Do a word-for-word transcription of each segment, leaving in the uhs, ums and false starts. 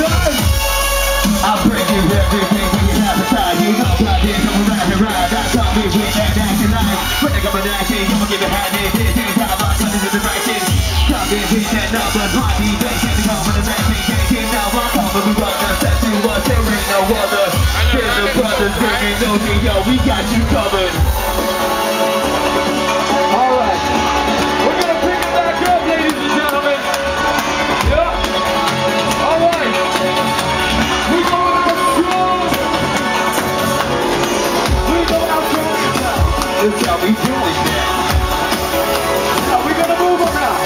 time. I'll bring you everything when you have a time. You know I did come around and ride. That's how we win that action night. When they come in action, you will give it hand in. This is how I'm running to the right thing. Come in with that number, my D J can't come with the man thing. Now I'm coming, we run the set to us. There ain't no other. There's the brothers bringing those, yo, we got you covered. Alright. We're gonna pick it back up, ladies and gentlemen. Yeah. Alright. We go out strong. We go out strong. That's how we do it now. Now we're gonna move around.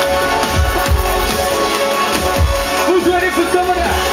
Who's ready for some of that?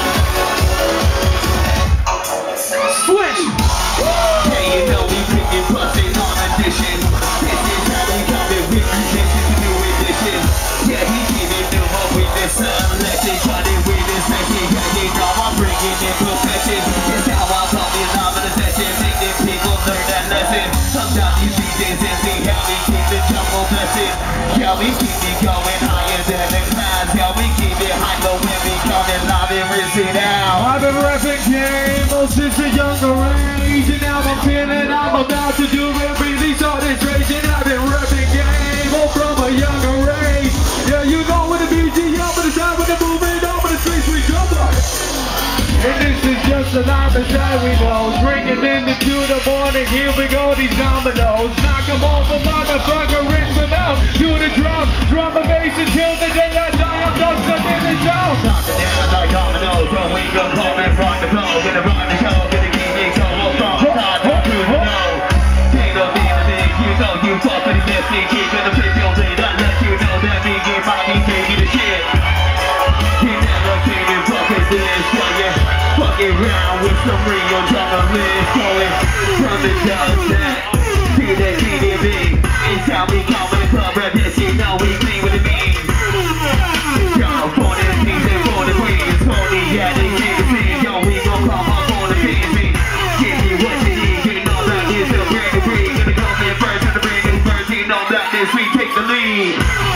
Switch! Yeah, you know we picking bustin' on addition. This is how we got it with this is a new edition. Yeah, he giving new hope with this selection. Cut it with this section. Yeah, you know I'm bringing in perfection. It's how I'm coming out of the session. Making people learn that lesson. Sometimes you see this and see how we keep the jungle blessing. Yeah, we keep it going higher than the clouds. Yeah, we keep it high low when we come and live and rinse it out. I've been rapping game since a younger age, and now I'm feeling I'm about to do it. Release all this rage, and I've been rapping game all from a younger age. Yeah, you know when the B G up at the time when the movement over the streets we jump on. And this is just a line beside we know. Drinking into the morning, here we go, these dominoes. Knock them off a motherfucker, rinse them out. Do the drum, drum and bass until the day I die. I'm just a minute down. Knock it down like dominoes, when we go coming from the flow. Gonna run the show, gonna keep it going from the top to the know. Take up in the big, you know you talk for the best thing. Keep gonna flip your day, that let you know that me get my me taking the shit. He never came in fucking this, yeah, yeah. Fucking round with some real drama list going from the sunset to the T V. It's how we come in the club, but this you know we clean with the mean. Yo, for the kings and for the queens, Tony, yeah, they can't see. Yo, we gon' come up for the P C. Give you what you need, you know that this is a brand new breed. Gonna come in first and the brand new first, you know that this we take the lead.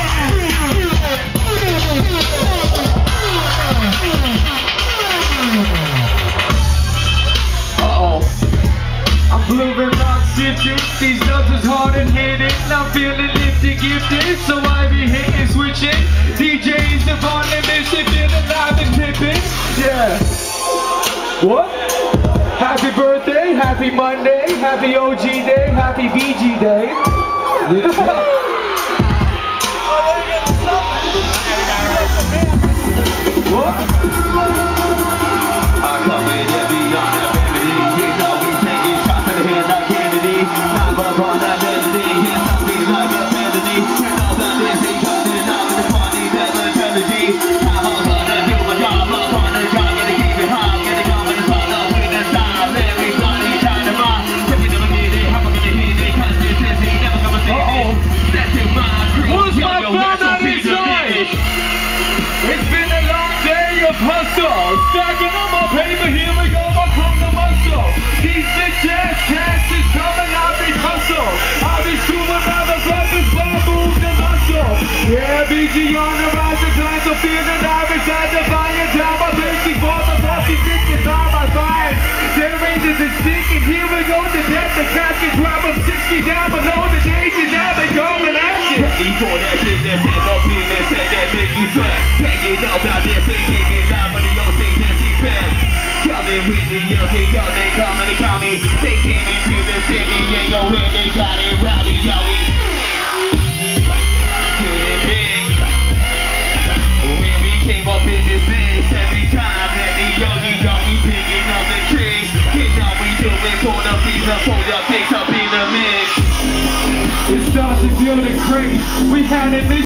I'm moving rock shifting, these nuts is hard and hitting. I'm feeling lifted, gifted, so I be hitting, switching. D Js upon the mission, feeling live and tipping. Yeah. What? Happy birthday, happy Monday, happy O G day, happy B G day. What? Hustle, stacking on my paper, here we go, my from the muscle. These bitch ass cats is coming, I'll be hustle. I'll be screwing motherfuckers, bamboos and muscle. Yeah, B G on the rise, the time to feel the dive inside the fire. Down my basic for the puppy, bitch is on my fire. Generators is stinking, here we go, the death, the casket, drop them sixty down below the daisies, now they go in action. Ready for that shit, that's it, no penis, and that make you sweat. Hanging up out there, thinking. Coming with the young, they go, they come and they call me. They came into the city, yeah, yo, and they got it rowdy, yowie. Good big. When we came up in this bitch, every time that the yogi got me picking up the trees. You know we do it for the pizza, for the pigs up in the mix. It starts to feel the craze. We had it.